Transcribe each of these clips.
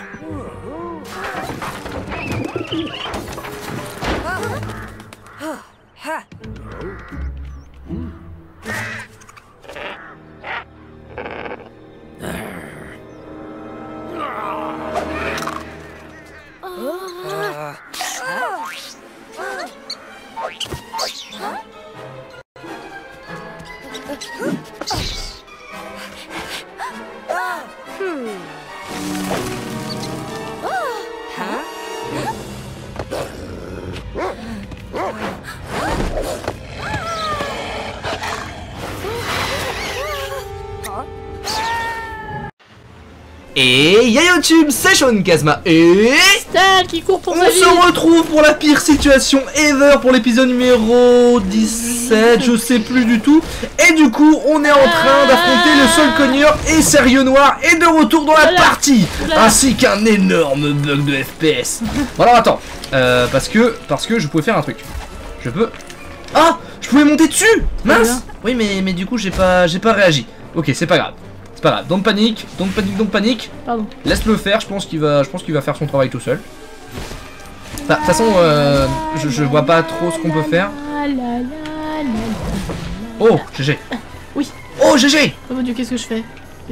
Et y'a YouTube, c'est Sean Kazma et Stal qui court pour on sa vie. se retrouve pour la pire situation ever pour l'épisode numéro 17, je sais plus du tout. Et du coup, on est en train d'affronter le Sol Cogneur et Sérieux Noir est de retour dans la partie, ainsi qu'un énorme bug de FPS. Bon alors attends, parce que je pouvais faire un truc. Je peux... Ah, je pouvais monter dessus. Mince. Oui mais du coup j'ai pas réagi. Ok, c'est pas grave. C'est pas grave, don't panique. Pardon. Laisse-le faire, je pense qu'il va faire son travail tout seul. De toute façon, je vois pas trop ce qu'on peut faire. Oh, GG. Oui. Oh, GG. Oh mon dieu, qu'est-ce que je fais?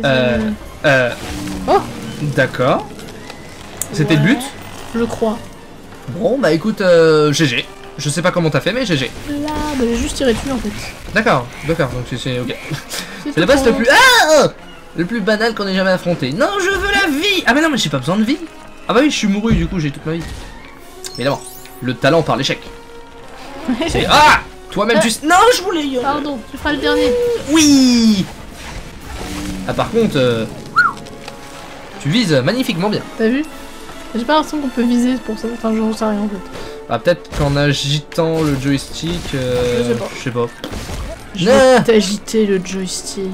Oh. D'accord. C'était le but. Je crois. Bon, bah écoute, GG. Je sais pas comment t'as fait, mais GG. Là, bah j'ai juste tiré dessus en fait. D'accord, donc c'est ok. C'est le boss le plus... Ah, le plus banal qu'on ait jamais affronté. Non, je veux la vie. Ah mais non, mais j'ai pas besoin de vie. Ah bah oui, je suis mouru, du coup j'ai toute ma vie. Évidemment, le talent par l'échec. C'est... Ah, toi-même tu... Non, je voulais... Pardon, tu feras le dernier. Oui. Ah par contre, tu vises magnifiquement bien. T'as vu? J'ai pas l'impression qu'on peut viser pour ça. Enfin, j'en sais rien en fait. Ah peut-être qu'en agitant le joystick... Je sais pas. Je Ah. vais t'agiter le joystick.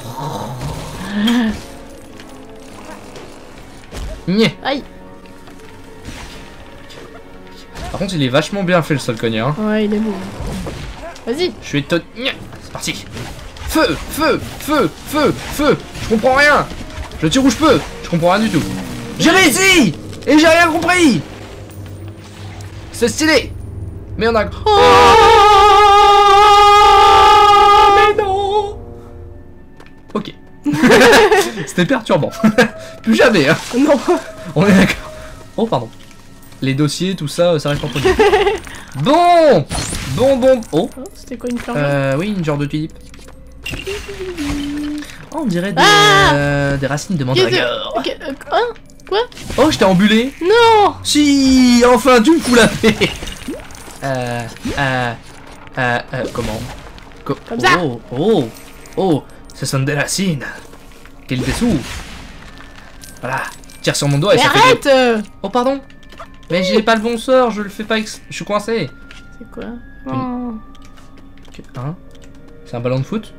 Nyeh. Aïe. Par contre il est vachement bien fait le Sol Cogneur. Hein. Ouais, il est beau. Vas-y. Je suis étonné. C'est parti. Feu, feu, feu, feu, feu. Je comprends rien. Je tire où je peux. Je comprends rien du tout. J'ai réussi. Et j'ai rien compris. C'est stylé. Mais on a... Mais non. Ok. C'était perturbant. Plus jamais, hein. Non. On est d'accord. Oh, pardon. Les dossiers, tout ça, ça reste entre nous. Bon. Oh. C'était quoi une fleur? Oui, une genre de tulipe. Oh, on dirait des racines de mandragore. Hein? Quoi? Oh, je t'ai embulé. Non. Si, enfin, tu me fous la paix. Comment? Comme ça. Oh, ce sont des racines. Quel dessous. Voilà, tire sur mon doigt et mais ça arrête fait... Oh, pardon. Mais j'ai pas le bon sort, je le fais pas je suis coincé. C'est quoi? Oh. Hein? C'est un ballon de foot?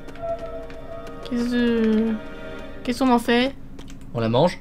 Qu'est-ce qu'on en fait? On la mange?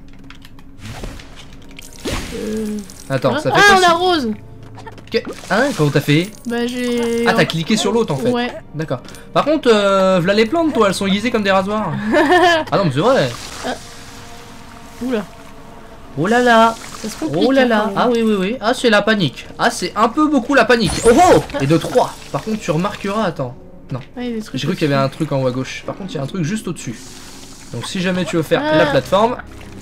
Attends, ça fait Ah, quoi, on arrose! Hein? Comment t'as fait? Bah j'ai... Ah, t'as cliqué sur l'autre en fait. Ouais. D'accord. Par contre, v'là les plantes, toi, elles sont aiguisées comme des rasoirs. Ah non, mais c'est vrai. Oula. Oh là là. Ça se complique. Oh là là. Hein, Ah oui. Ah, c'est la panique. Ah, c'est un peu beaucoup la panique. Oh. Et de 3. Par contre, tu remarqueras, attends. Non. Ouais, des trucs. J'ai cru qu'il y avait un truc en haut à gauche. Par contre, il y a un truc juste au-dessus. Donc, si jamais tu veux faire la plateforme.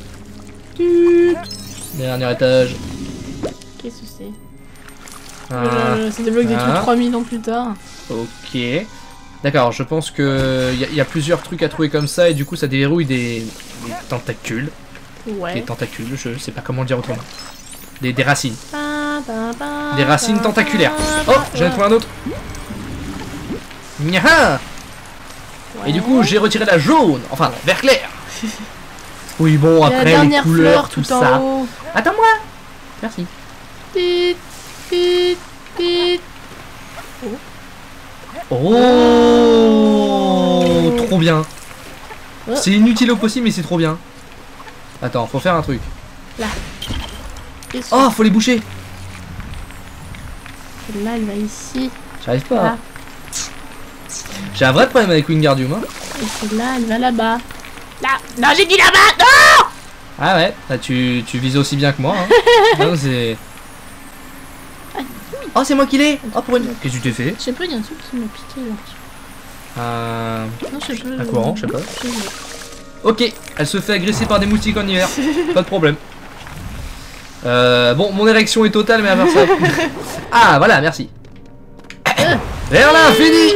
Dernier étage. Qu'est-ce que c'est? Ah. Ça débloque des trucs 3000 ans plus tard. Ok. D'accord, je pense que il y a plusieurs trucs à trouver comme ça et du coup ça déverrouille des tentacules. Ouais. Des tentacules, je sais pas comment le dire autrement. Des racines. Des racines tentaculaires. Oh, j'en ai trouvé un autre. Nyaha. Et du coup j'ai retiré la jaune, enfin la vert clair. Oui bon, après les couleurs, tout ça. Attends-moi. Merci. Oh, trop bien. C'est inutile au possible mais c'est trop bien. Attends, faut faire un truc. Là. Oh, faut les boucher. Là, elle va ici. J'arrive pas. J'ai un vrai problème avec Wingardium. Hein. Et celle-là, elle va là-bas. Là. Non, j'ai dit là-bas. Non. Ah ouais, bah tu vises aussi bien que moi. Hein. Non, c'est... Oh, c'est moi qui l'ai. Oh, pour une... Qu'est-ce que tu t'es fait? Je sais pas, il y a un truc qui m'a piqué là. Non, je sais pas. Un courant, je sais pas. Ok, elle se fait agresser par des moustiques en hiver. Pas de problème. Bon, mon érection est totale, mais à part ça... Ah, voilà, merci. Vers l'infini.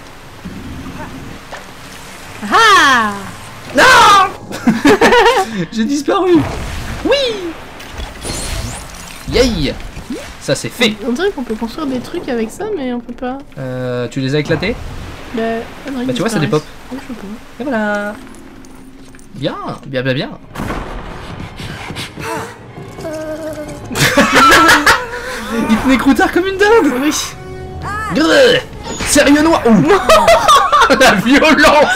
Ah! Non. J'ai disparu. Oui. Yay. Ça c'est fait. On dirait qu'on peut construire des trucs avec ça, mais on peut pas. Tu les as éclatés? Bah tu vois, ça dépop. Oui, je sais pas. Et voilà. Bien, bien, bien, bien. Il tenait croutard comme une dinde. Oui. Grrr. Sérieux noir. Oh. La violence.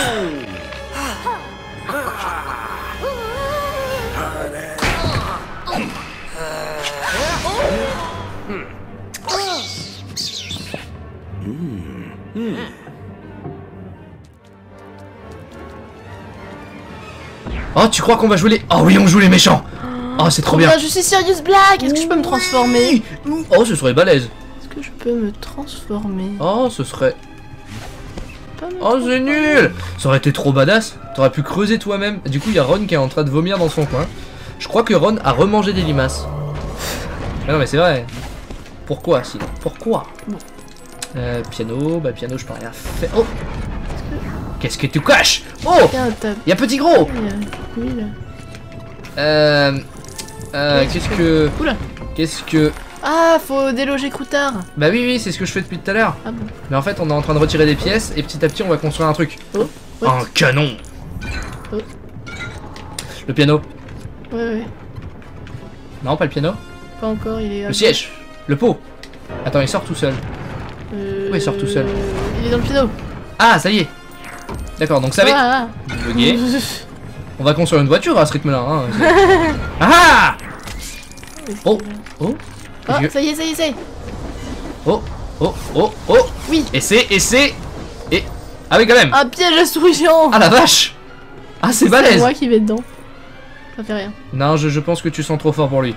Oh, tu crois qu'on va jouer les... Oh oui, on joue les méchants. Oh, c'est trop bien. Je suis Sirius Black. Est-ce que je peux me transformer? Oh, ce serait balèze. Est-ce que je peux me transformer? Oh, ce serait... Pas me Oh, c'est nul. Ça aurait été trop badass. T'aurais pu creuser toi-même. Du coup, il y a Ron qui est en train de vomir dans son coin. Je crois que Ron a remangé des limaces. Ah non, mais c'est vrai. Pourquoi, sinon? Pourquoi? Bon. Piano, bah piano, je peux rien faire. Oh! Qu'est-ce que tu caches? Oh! Y'a petit gros! Oui, là. Qu'est-ce que... Oula! Qu'est-ce que... Ah, faut déloger Croutard! Bah oui, oui, c'est ce que je fais depuis tout à l'heure. Ah bon? Mais en fait, on est en train de retirer des pièces et petit à petit, on va construire un truc. Oh! Un canon! Oh. Le piano. Ouais. Non, pas le piano. Pas encore, il est... Le siège. Le pot. Attends, il sort tout seul. Oui, il sort tout seul. Il est dans le piano. Ah, ça y est. D'accord, donc ça va. Ah. Bugué. On va construire une voiture à ce rythme-là. Hein. Ah! Oh! Oh! Oh, ça y est, ça y est, ça y est. Oh! Oh! Oh! Oh! Oui. Et c'est... Et... Ah oui, quand même. Un piège à souillon. Ah la vache! Ah, c'est balèze. C'est moi qui vais dedans. Ça fait rien. Non, je pense que tu sens trop fort pour lui.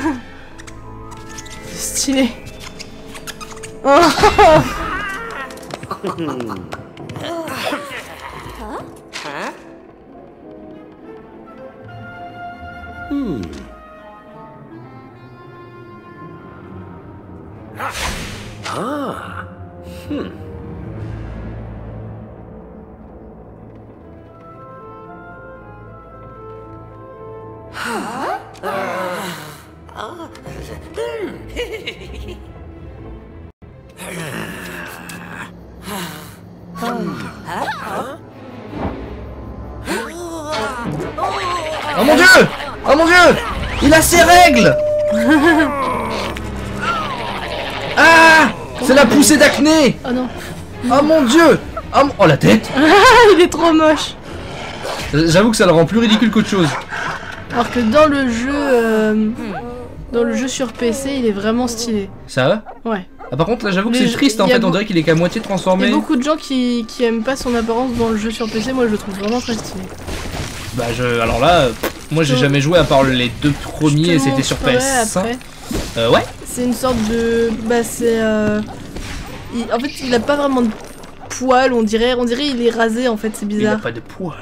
Stylé. Oh. Oh mon dieu! Oh mon dieu! Il a ses règles! Ah! C'est la poussée d'acné! Oh non. Oh mon dieu! Oh la tête! Il est trop moche. J'avoue que ça le rend plus ridicule qu'autre chose. Alors que dans le jeu sur PC, il est vraiment stylé. Ça va? Ouais. Ah, par contre là j'avoue que Mais c'est triste en y a fait, on dirait qu'il est qu'à moitié Il y transformé. a beaucoup de gens qui aiment pas son apparence dans le jeu sur PC, moi je le trouve vraiment très stylé. Bah alors là, moi j'ai jamais joué à part les deux premiers et c'était sur PS5. Ouais. C'est une sorte de... Bah c'est... En fait il a pas vraiment de poils, on dirait il est rasé en fait, c'est Il a bizarre. pas de poils.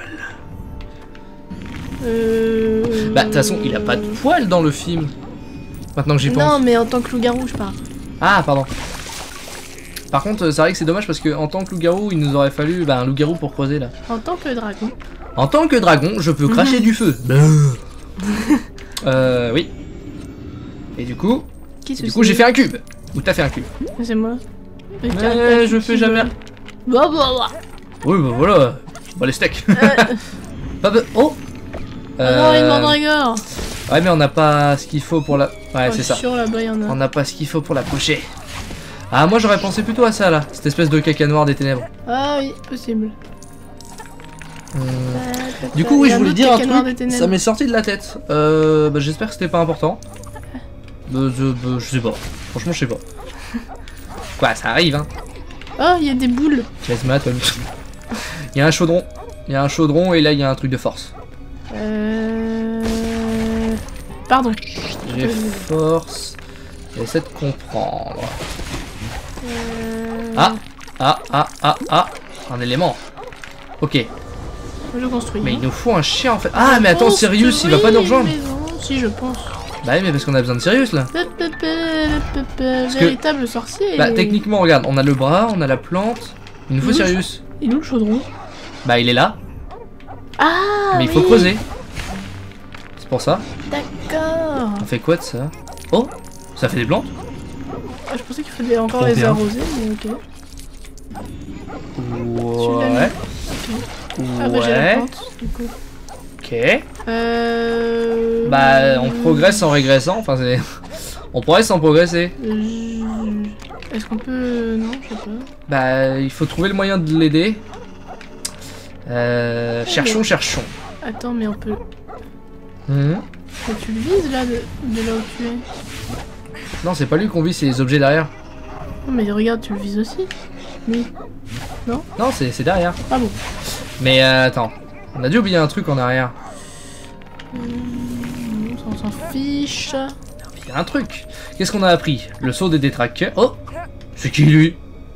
Bah de toute façon il a pas de poils dans le film. Maintenant que j'y pense. Non mais en tant que loup-garou je parle. Ah pardon. Par contre c'est vrai que c'est dommage parce que en tant que loup-garou il nous aurait fallu un loup-garou pour creuser là. En tant que dragon. En tant que dragon je peux cracher du feu. Oui. Et du coup j'ai fait un cube. Ou t'as fait un cube? C'est moi. Je fais jamais. Bah. Oui bah voilà. Bah les steaks. Oh. Non, une mandragore. Ouais mais on n'a pas ce qu'il faut pour la... Ouais c'est ça. Sûr, là-bas, y en a. On n'a pas ce qu'il faut pour la pocher. Ah moi j'aurais pensé plutôt à ça là. Cette espèce de caca noir des ténèbres. Ah oui, possible. Du coup oui je voulais dire un truc. truc. Ça m'est sorti de la tête. Bah, j'espère que c'était pas important. Je sais pas. Franchement je sais pas. Quoi ça arrive hein. Oh il y a des boules. Laisse-moi toi. Il y a un chaudron. Il y a un chaudron et là il y a un truc de force. pardon. J'ai force. J'essaie de comprendre. Ah, un élément. Ok. Je construis. Mais il nous faut un chien en fait. Ah, mais attends, Sirius, il va pas nous rejoindre. Si, je pense. Bah oui, mais parce qu'on a besoin de Sirius là. Véritable sorcier. Bah techniquement, regarde, on a le bras, on a la plante. Il nous faut Sirius. Il est où le chaudron? Bah il est là. Ah. Mais il faut creuser. C'est pour ça. D'accord. On fait quoi de ça? Oh, ça fait des plantes? Ah, je pensais qu'il fallait encore les arroser, mais ok. Ouais. Ah bah j'ai la plante, du coup. Ok. Bah on progresse en régressant, enfin c'est... On progresse sans progresser. Est-ce qu'on peut... Non, je sais pas. Bah il faut trouver le moyen de l'aider. Cherchons. Attends, mais on peut... Mais tu le vises là, de là où tu es? non, c'est pas lui qu'on vise, c'est les objets derrière. Non mais regarde, tu le vises aussi. Lui. Non? Non, c'est derrière. Ah bon. Mais attends, on a dû oublier un truc en arrière. On s'en fiche. Il y a un truc. Qu'est-ce qu'on a appris? Le saut des détraqueurs. Oh, c'est qui lui?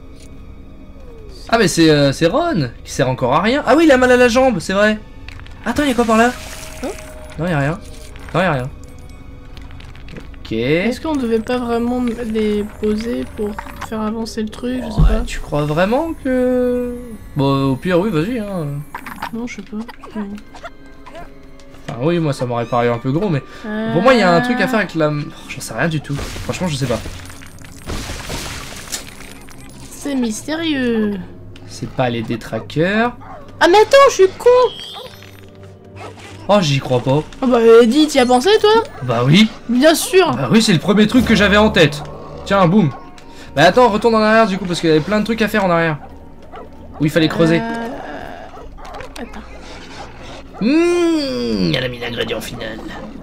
Ah mais c'est Ron qui sert encore à rien. Ah oui, il a mal à la jambe, c'est vrai. Attends, il y a quoi par là? Non, il y a rien. Non, il y a rien. Ok. Est-ce qu'on devait pas vraiment les poser pour faire avancer le truc? Je sais pas. Tu crois vraiment que... Bon, au pire, oui, vas-y. Hein. Non, je sais pas. Enfin, oui, moi, ça m'aurait paru un peu gros, mais... Pour moi, il y a un truc à faire avec la... Oh, j'en sais rien du tout. Franchement, je sais pas. C'est mystérieux. C'est pas les détraqueurs. Ah mais attends, je suis con. Oh, j'y crois pas. Oh bah dis, t'y as pensé toi? Bah oui. Bien sûr. Bah oui, c'est le premier truc que j'avais en tête. Tiens, boum. Bah attends, retourne en arrière du coup, parce qu'il y avait plein de trucs à faire en arrière. Où il fallait creuser. Attends. Elle a mis l'ingrédient final.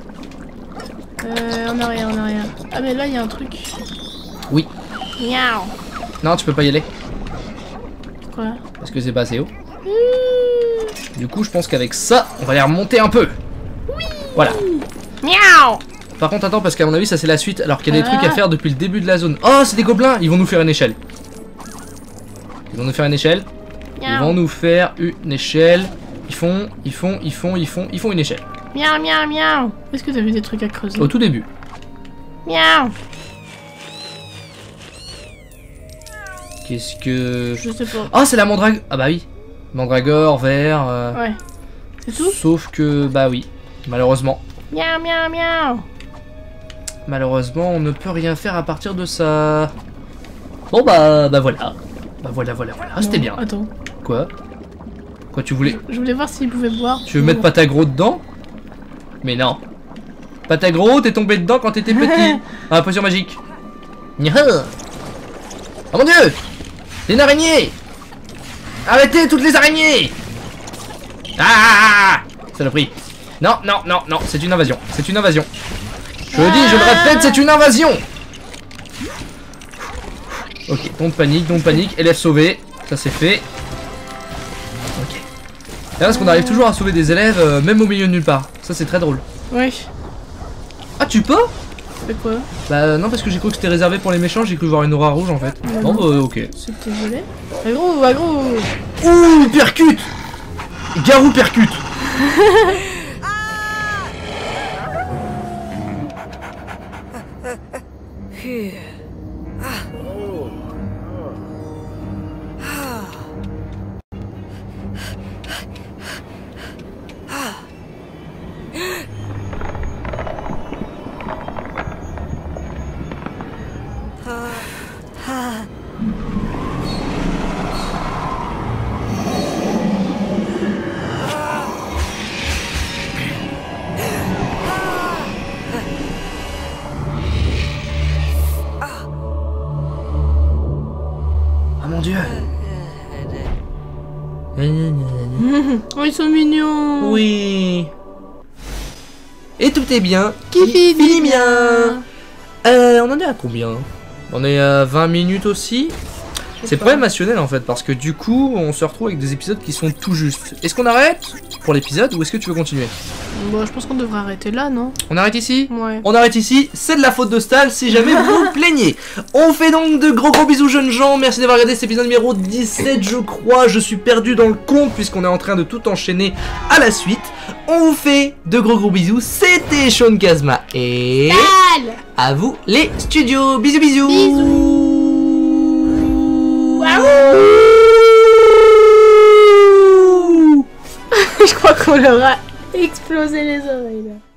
En arrière. Ah mais là, il y a un truc. Oui. Miaou. Non, tu peux pas y aller. Quoi? Parce que c'est pas assez haut. Du coup, je pense qu'avec ça, on va les remonter un peu. Oui. Voilà. Miaou. Par contre, attends, parce qu'à mon avis, ça c'est la suite, alors qu'il y a des trucs à faire depuis le début de la zone. Oh, c'est des gobelins. Ils vont nous faire une échelle. Ils vont nous faire une échelle. Ils vont nous faire une échelle. Ils font une échelle. Miaou. Est-ce que t'as vu des trucs à creuser? Au tout début. Miaou. Qu'est-ce que... Je sais pas. Oh, c'est la mandragore. Ah bah oui. Mandragore, vert. Ouais. C'est tout? Sauf que, bah oui. Malheureusement. Miaou. Malheureusement, on ne peut rien faire à partir de ça. Bon bah voilà. Bah voilà. C'était bien. Attends. Quoi tu voulais... Je voulais voir s'il pouvait boire. Tu veux mettre Patagro dedans? Mais non. Patagro, t'es tombé dedans quand t'étais petit. Ah, potion magique. Oh mon dieu! C'est une araignée! Arrêtez toutes les araignées! Ah! Saloperie. Non, c'est une invasion. Je le dis, je le répète, c'est une invasion! Ok, don't panique, élève sauvé. Ça c'est fait. Ok. Là, parce qu'on arrive toujours à sauver des élèves, même au milieu de nulle part. Ça c'est très drôle. Oui. Ah, tu peux? C'est quoi? Bah non, parce que j'ai cru que c'était réservé pour les méchants, j'ai cru voir une aura rouge en fait. Non, bah ok. C'était volé. Agro. Ouh, percute! Garou percute! Mon dieu. Oh, ils sont mignons. Oui. Et tout est bien. Qui finit bien. On en est à combien? On est à 20 minutes aussi. C'est problémationnel en fait, parce que du coup, on se retrouve avec des épisodes qui sont tout justes. Est-ce qu'on arrête pour l'épisode ou est-ce que tu veux continuer? Bon, je pense qu'on devrait arrêter là, non? On arrête ici? Ouais. On arrête ici, c'est de la faute de Stal si jamais vous vous plaignez. On fait donc de gros bisous jeunes gens, merci d'avoir regardé cet épisode numéro 17 je crois, je suis perdu dans le compte puisqu'on est en train de tout enchaîner à la suite. On vous fait de gros bisous, c'était Sean Kazma et... Stal. À vous les studios, bisous bisous. Je crois qu'on leur a explosé les oreilles là.